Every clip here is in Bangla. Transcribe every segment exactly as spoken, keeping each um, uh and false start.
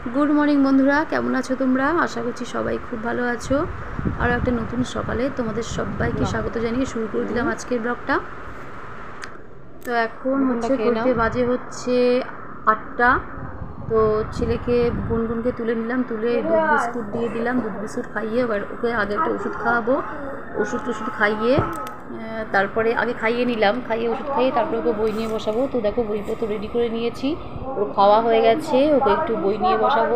गुड मर्निंग बंधुरा केमन आछो तोमरा आशा करछि सबाई खूब भालो आछो। और एक नतून सकाले तोमादेर सबाइके स्वागत जानिए शुरू करे दिलाम आजकेर ब्लगटा। तो एखन होच्छे घड़िते बाजे होच्छे आठटा। तो छेलेके गुनगुनके तुले निलाम, तुले दूध बिस्कुट दिए दिलाम, दूध बिस्कुट खाइए ओके आगे एक ओषुध खावाबो, ओषुध टषुध खाइए तारपरे आगे खाइए निलाम, खाइए ओषुध खाइए तारपरे ओके बई निये बसाबो। तो देखो बईपत्र रेडी करे निয়েছি, ওর খাওয়া হয়ে গেছে, ওকে একটু বই নিয়ে বসাবো।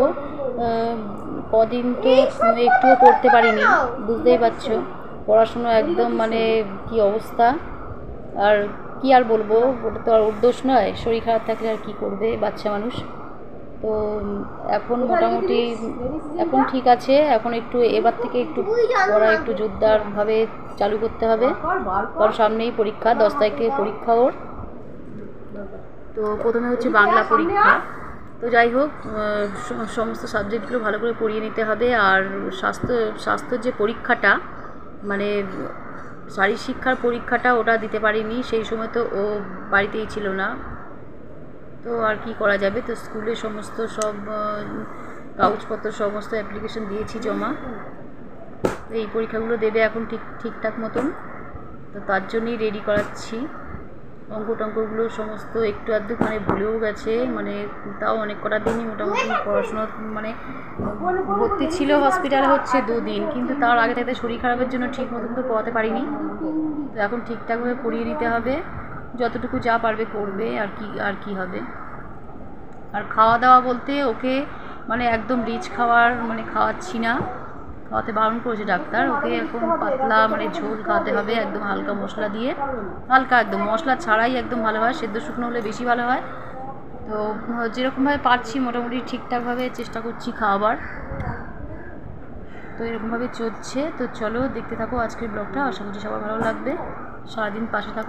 কদিন তো একটুও পড়তে পারিনি, বুঝতেই পারছো পড়াশুনো একদম মানে কি অবস্থা। আর কি আর বলবো, ওটা তো আর ওর দোষ নয়, শরীর খারাপ থাকলে আর কি করবে বাচ্চা মানুষ। তো এখন মোটামুটি এখন ঠিক আছে, এখন একটু এবার থেকে একটু পড়া একটু জোরদারভাবে চালু করতে হবে, কারণ সামনেই পরীক্ষা, দশ তারিখে পরীক্ষা ওর। তো প্রথমে হচ্ছে বাংলা পরীক্ষা। তো যাই হোক সমস্ত সাবজেক্টগুলো ভালো করে পড়িয়ে নিতে হবে। আর স্বাস্থ্য স্বাস্থ্যের যে পরীক্ষাটা মানে শারীরিক শিক্ষার পরীক্ষাটা ওটা দিতে পারিনি, সেই সময় তো ও বাড়িতেই ছিল না। তো আর কি করা যাবে, তো স্কুলে সমস্ত সব কাগজপত্র সমস্ত অ্যাপ্লিকেশন দিয়েছি জমা। এই পরীক্ষাগুলো দেবে এখন ঠিক ঠিকঠাক মতন, তো তার জন্যই রেডি করাচ্ছি। অঙ্ক টঙ্কগুলো সমস্ত একটু আধটু মানে ভুলেও গেছে, মানে তাও অনেক কটা দিনই মোটামুটি পড়াশোনা মানে ভর্তি ছিল হসপিটালে হচ্ছে দুদিন, কিন্তু তার আগে থেকে শরীর খারাপের জন্য ঠিক মতন তো পড়াতে পারিনি। তো এখন ঠিকঠাকভাবে পড়িয়ে নিতে হবে, যতটুকু যা পারবে করবে আর কি আর কি হবে। আর খাওয়া দাওয়া বলতে ওকে মানে একদম রিচ খাবার মানে খাওয়াচ্ছি না, খাওয়াতে বারণ করেছে ডাক্তার। ওকে এখন পাতলা মানে ঝোল খাওয়াতে হবে, একদম হালকা মশলা দিয়ে, হালকা একদম মশলা ছাড়াই একদম ভালো হয়, সেদ্ধ শুকনো হলে বেশি ভালো হয়। তো যেরকমভাবে পারছি মোটামুটি ঠিকঠাকভাবে চেষ্টা করছি খাওয়াবার। তো এরকমভাবে চলছে। তো চলো দেখতে থাকো আজকের ব্লগটা, আশা করছি সবার ভালো লাগবে, সারাদিন পাশে থাকো।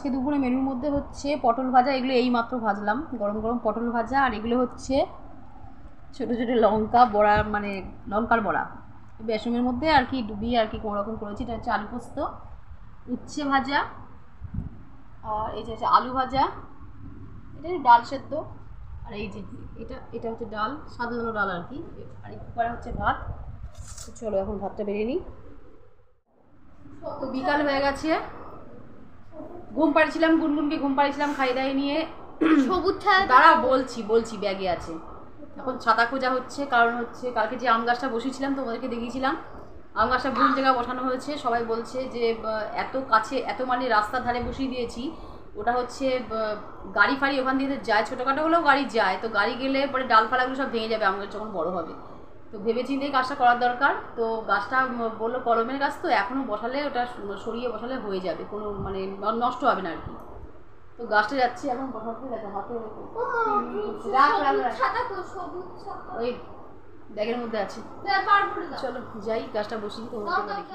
আজকে দুপুরে মেনুর মধ্যে হচ্ছে পটল ভাজা, এগুলো এই মাত্র ভাজলাম, গরম গরম পটল ভাজা। আর এগুলো হচ্ছে ছোটো ছোটো লঙ্কা বড়া, মানে লঙ্কার বড়া বেসনের মধ্যে আর কি ডুবিয়ে আর কি কোনো রকম করেছি। এটা হচ্ছে আলু পোস্ত, উচ্ছে ভাজা, আর এই যে হচ্ছে আলু ভাজা, এটা ডাল সেদ্ধ, আর এই যে এটা এটা হচ্ছে ডাল, সাধারণ ডাল আর কি। আর এবার হচ্ছে ভাত। চলো এখন ভাতটা বেরিয়ে নিই। তো বিকাল হয়ে গেছে, ঘুম পাড়িয়েছিলাম গুনগুনকে, ঘুম পাড়িয়েছিলাম খাই দাই নিয়ে। সবুজ দাঁড়া বলছি বলছি ব্যাগে আছে। এখন ছাতা খোঁজা হচ্ছে, কারণ হচ্ছে কালকে যে আম গাছটা বসিয়েছিলাম তোমাদেরকে দেখিয়েছিলাম, আম গাছটা ভুল জায়গায় বসানো হয়েছে। সবাই বলছে যে এত কাছে, এত মানে রাস্তার ধারে বসিয়ে দিয়েছি, ওটা হচ্ছে গাড়ি ফাড়ি ওখান দিয়ে যায়, ছোটোখাটো হলেও গাড়ি যায়, তো গাড়ি গেলে পরে ডালপালাগুলো সব ভেঙে যাবে আম গাছ যখন বড়ো হবে। তো ভেবেচিন্তেই কাজটা করার দরকার। তো গাছটা বললো কলমের গাছ, তো এখনও বসালে ওটা সরিয়ে বসালে হয়ে যাবে, কোনো মানে নষ্ট হবে না আর কি। তো গাছটা যাচ্ছি এখন বসাতে, দেখো হাতে ওই ব্যাগের মধ্যে আছে। চলো যাই, গাছটা বসি তোমাকে দেখি।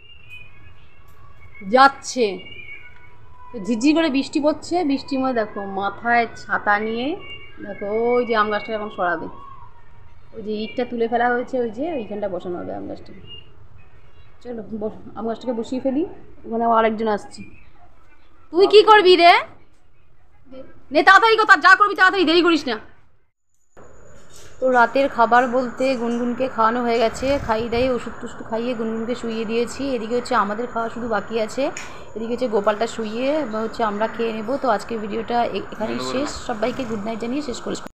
যাচ্ছে ঝিরঝির করে বৃষ্টি পড়ছে, বৃষ্টির মধ্যে দেখো মাথায় ছাতা নিয়ে, দেখো ওই যে আম গাছটা এখন সরাবে, ওই যে ইটটা তুলে ফেলা হয়েছে, ওই যে ওইখানটা বসানো হবে আম গাছটাকে। চলো আম গাছটাকে বসিয়ে ফেলি, ওখানে আরেকজন আসছে। তুই কি করবি রে? নে তাড়াতাড়ি কথা, যা করবি তাড়াতাড়ি, দেরি করিস না। তো রাতের খাবার বলতে গুনগুনকে খাওয়ানো হয়ে গেছে, খাইয়ে দাইয়ে ওষুধ টুষুধ খাইয়ে গুনগুনকে শুইয়ে দিয়েছি। এদিকে হচ্ছে আমাদের খাওয়া শুধু বাকি আছে, এদিকে হচ্ছে গোপালটা শুইয়ে হচ্ছে আমরা খেয়ে নেবো। তো আজকের ভিডিওটা এখানেই শেষ, সবাইকে গুড নাইট জানিয়ে শেষ করি।